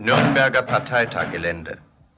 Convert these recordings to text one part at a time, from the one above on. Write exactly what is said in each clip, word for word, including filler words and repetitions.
Nürnberger Parteitaggelände.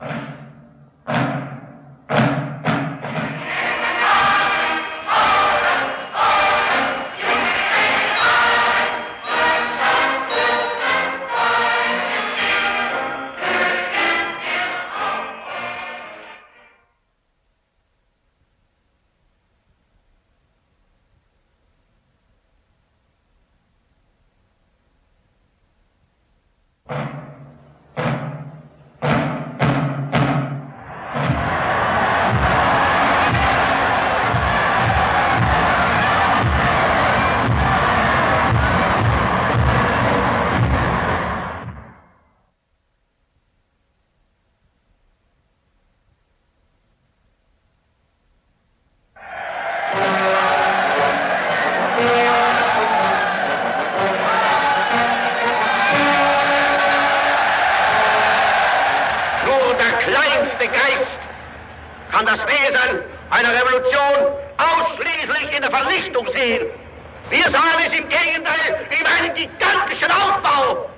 Kann das Wesen einer Revolution ausschließlich in der Vernichtung sehen. Wir sahen es im Gegenteil in einem gigantischen Aufbau.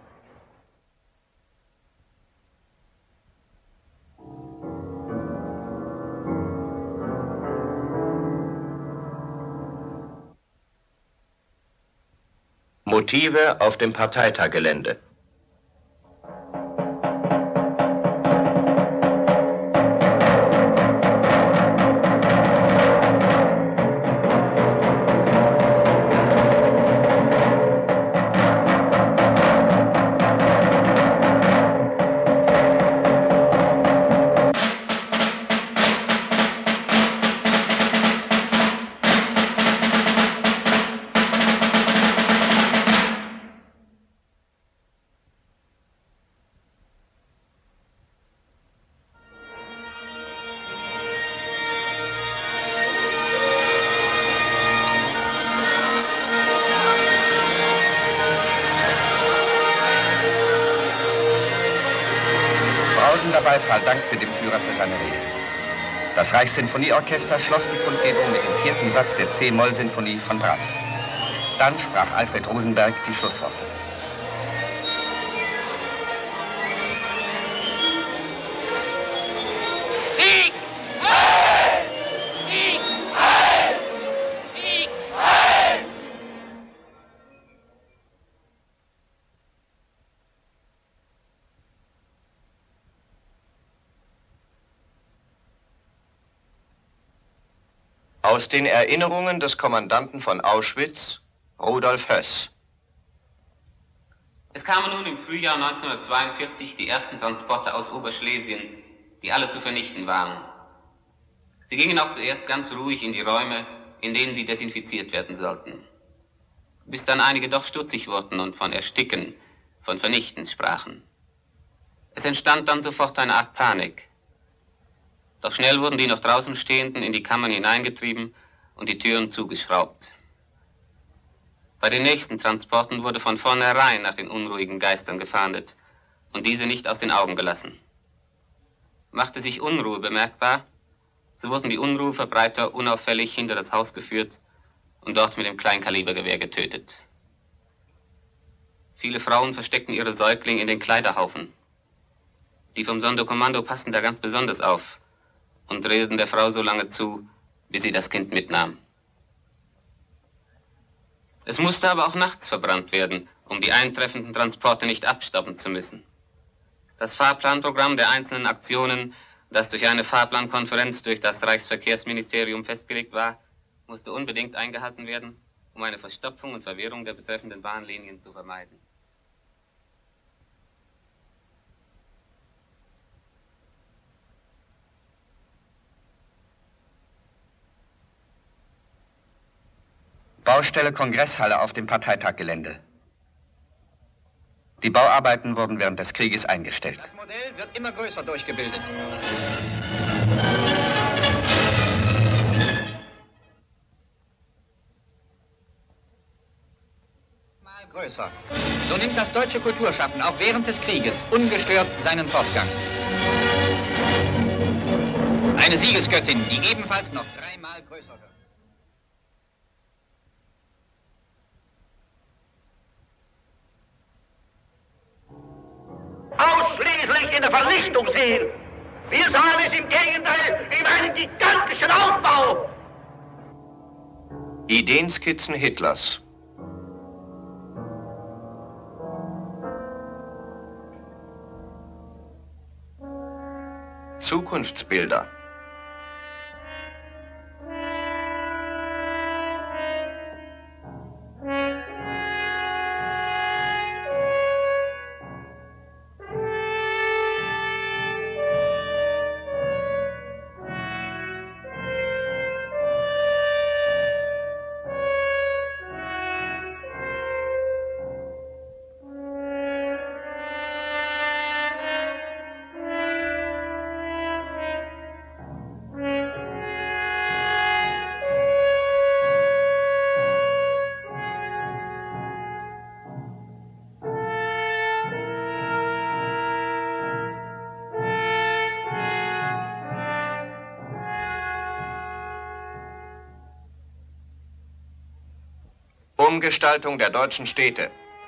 Motive auf dem Parteitaggelände. Brausender Beifall dankte dem Führer für seine Rede. Das Reichssinfonieorchester schloss die Kundgebung mit dem vierten Satz der C-Moll-Sinfonie von Brahms. Dann sprach Alfred Rosenberg die Schlussworte. Sieg! Heil! Sieg! Heil! Sieg! Heil! Aus den Erinnerungen des Kommandanten von Auschwitz, Rudolf Höss. Es kamen nun im Frühjahr neunzehnhundertzweiundvierzig die ersten Transporte aus Oberschlesien, die alle zu vernichten waren. Sie gingen auch zuerst ganz ruhig in die Räume, in denen sie desinfiziert werden sollten. Bis dann einige doch stutzig wurden und von Ersticken, von Vernichten sprachen. Es entstand dann sofort eine Art Panik. Doch schnell wurden die noch draußen Stehenden in die Kammern hineingetrieben und die Türen zugeschraubt. Bei den nächsten Transporten wurde von vornherein nach den unruhigen Geistern gefahndet und diese nicht aus den Augen gelassen. Machte sich Unruhe bemerkbar, so wurden die Unruheverbreiter unauffällig hinter das Haus geführt und dort mit dem Kleinkalibergewehr getötet. Viele Frauen versteckten ihre Säuglinge in den Kleiderhaufen. Die vom Sonderkommando passten da ganz besonders auf und redeten der Frau so lange zu, bis sie das Kind mitnahm. Es musste aber auch nachts verbrannt werden, um die eintreffenden Transporte nicht abstoppen zu müssen. Das Fahrplanprogramm der einzelnen Aktionen, das durch eine Fahrplankonferenz durch das Reichsverkehrsministerium festgelegt war, musste unbedingt eingehalten werden, um eine Verstopfung und Verwirrung der betreffenden Bahnlinien zu vermeiden. Baustelle Kongresshalle auf dem Parteitaggelände. Die Bauarbeiten wurden während des Krieges eingestellt. Das Modell wird immer größer durchgebildet. Mal größer. So nimmt das deutsche Kulturschaffen auch während des Krieges ungestört seinen Fortgang. Eine Siegesgöttin, die ebenfalls noch dreimal größer wird. in der Vernichtung sehen. Wir sahen es im Gegenteil über einen gigantischen Aufbau. Ideenskizzen Hitlers. Zukunftsbilder. Umgestaltung der deutschen Städte.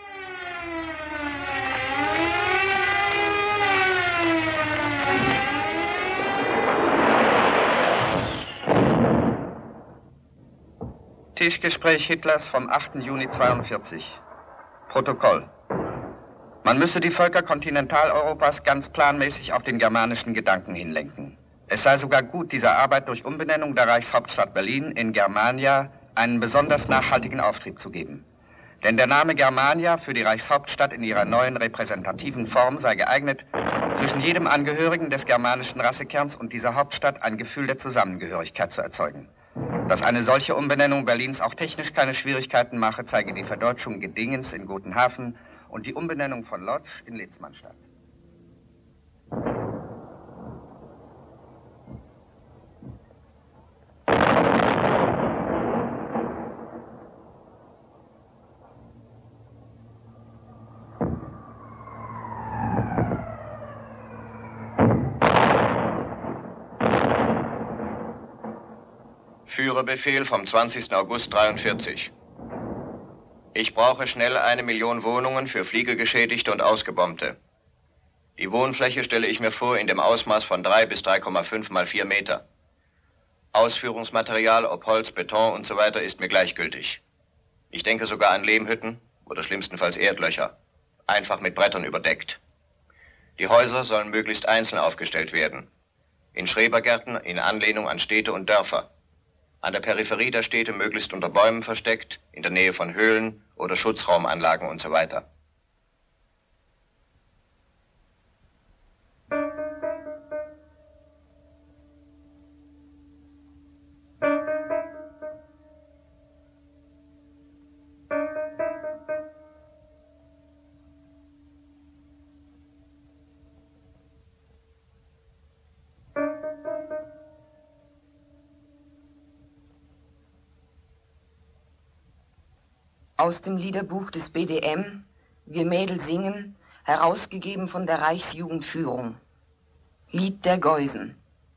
Tischgespräch Hitlers vom achten Juni zweiundvierzig. Protokoll. Man müsse die Völker Kontinentaleuropas ganz planmäßig auf den germanischen Gedanken hinlenken. Es sei sogar gut, dieser Arbeit durch Umbenennung der Reichshauptstadt Berlin in Germania einen besonders nachhaltigen Auftrieb zu geben. Denn der Name Germania für die Reichshauptstadt in ihrer neuen repräsentativen Form sei geeignet, zwischen jedem Angehörigen des germanischen Rassekerns und dieser Hauptstadt ein Gefühl der Zusammengehörigkeit zu erzeugen. Dass eine solche Umbenennung Berlins auch technisch keine Schwierigkeiten mache, zeige die Verdeutschung Gedingens in Gotenhafen und die Umbenennung von Lodz in Litzmannstadt. Führerbefehl vom zwanzigsten August dreiundvierzig. Ich brauche schnell eine Million Wohnungen für Fliegegeschädigte und Ausgebombte. Die Wohnfläche stelle ich mir vor in dem Ausmaß von drei bis drei Komma fünf mal vier Meter. Ausführungsmaterial, ob Holz, Beton und so weiter, ist mir gleichgültig. Ich denke sogar an Lehmhütten oder schlimmstenfalls Erdlöcher, einfach mit Brettern überdeckt. Die Häuser sollen möglichst einzeln aufgestellt werden. In Schrebergärten, in Anlehnung an Städte und Dörfer. An der Peripherie der Städte möglichst unter Bäumen versteckt, in der Nähe von Höhlen oder Schutzraumanlagen und so weiter. Aus dem Liederbuch des B D M, Wir Mädel singen, herausgegeben von der Reichsjugendführung. Lied der Geusen.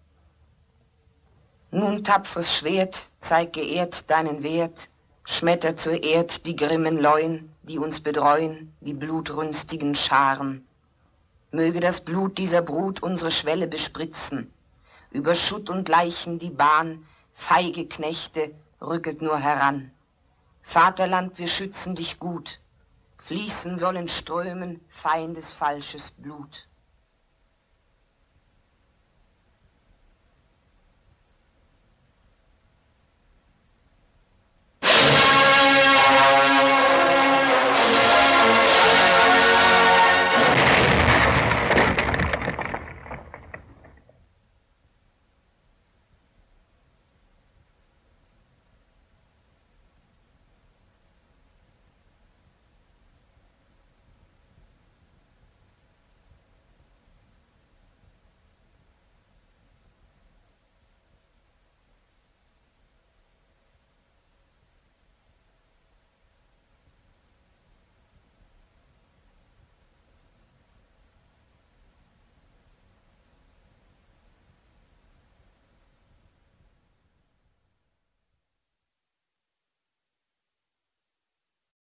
Nun, tapferes Schwert, zeig geehrt deinen Wert, schmetter zur Erd die grimmen Leuen, die uns bedreuen, die blutrünstigen Scharen. Möge das Blut dieser Brut unsere Schwelle bespritzen, über Schutt und Leichen die Bahn, feige Knechte, rücket nur heran. Vaterland, wir schützen dich gut, fließen sollen Strömen Feindes falsches Blut.